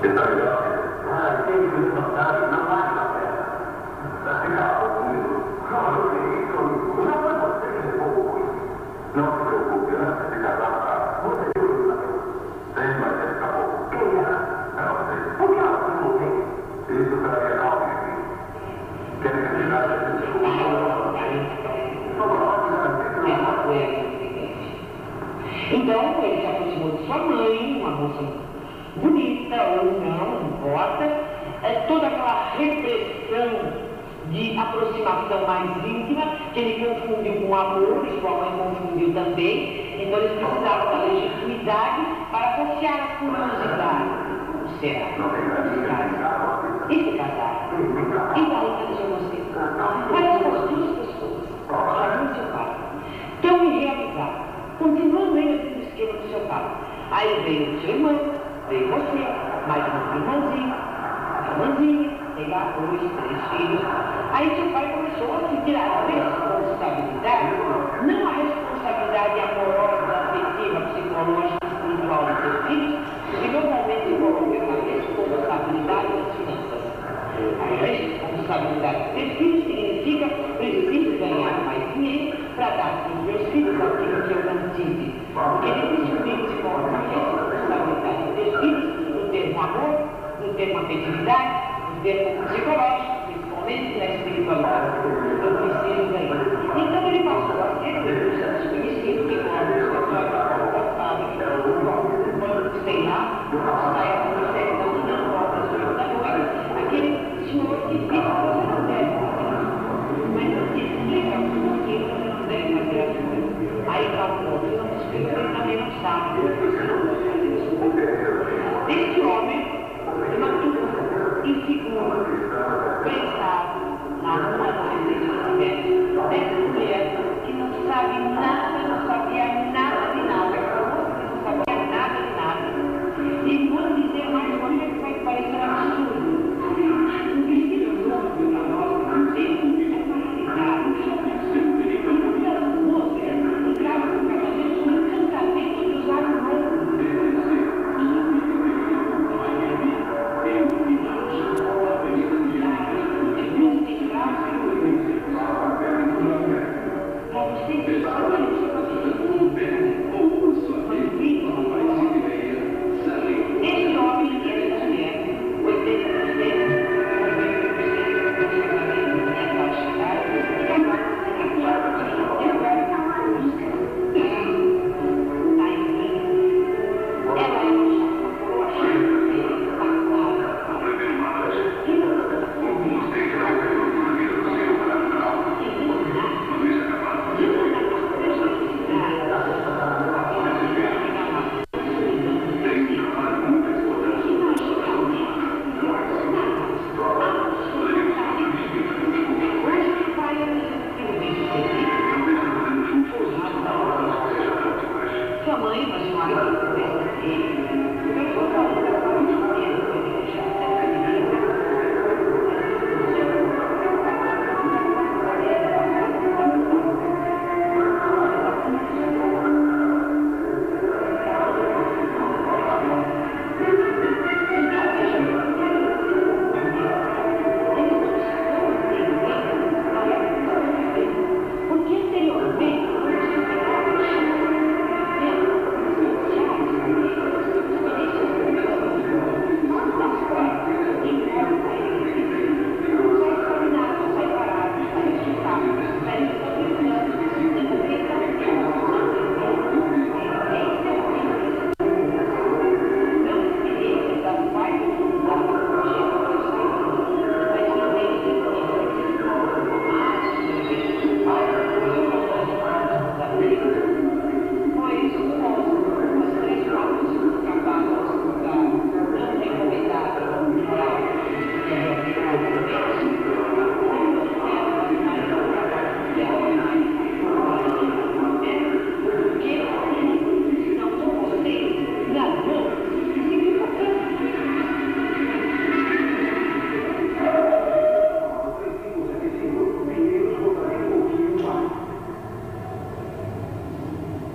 Então, ele se aproximou de sua mãe, uma moça bonita ou não importa, toda aquela repressão de aproximação mais íntima, que ele confundiu com amor, e sua mãe confundiu também, então eles precisavam da legitimidade para saciar a curiosidade. O será? E se casar? E daí nasceu você? Parece com as duas pessoas, sua mãe e seu pai. Tão irrealizado, continuando ainda no esquema do seu pai. Aí veio o seu irmão, veio você, mais uma irmãzinha, sei lá, 2, 3 filhos. Aí seu pai começou a sentir a responsabilidade, não a responsabilidade amorosa, afetiva, psicológica, espiritual dos seus filhos, que normalmente se coloca na responsabilidade das finanças. A responsabilidade de ter filhos significa preciso ganhar mais dinheiro para dar para os meus filhos aquilo que eu não tive. Porque dificilmente se coloca a responsabilidade de ter filhos no termo amor, no termo afetividade, no termo psicológico, principalmente na espiritualidade. Eu preciso ganhar. Então ele passou a ser um desconhecido que mora no escritório da fábrica, sei lá, sai a sertão, não volta às 8 da noite, aquele senhor que diz que você não deve fazer, mas não se explica por que você não deve fazer as coisas. Aí está o ponto, eu não explico, ele também não sabe. Este homem, imaturo, inseguro, pensado na rua do dessa mulher que não sabe nada, não sabia nada de nada, não sabia nada de nada. E vou dizer mais uma coisa que vai parecer absurdo. O vestido novo da nossa tempo é uma realidade. E muitas moças entravam no casamento com encantamento de usar o novo.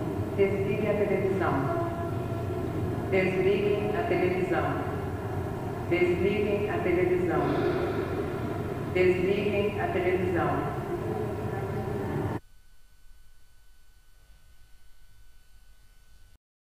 Desligue a televisão. Desligue a televisão. Desliguem a televisão. Desliguem a televisão.